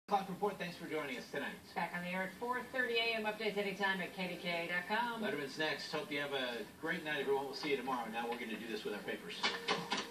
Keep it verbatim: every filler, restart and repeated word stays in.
Clock Report, thanks for joining us tonight. Back on the air at four thirty a m Updates anytime at K D K dot com. Letterman's next. Hope you have a great night, everyone. We'll see you tomorrow. Now we're going to do this with our papers.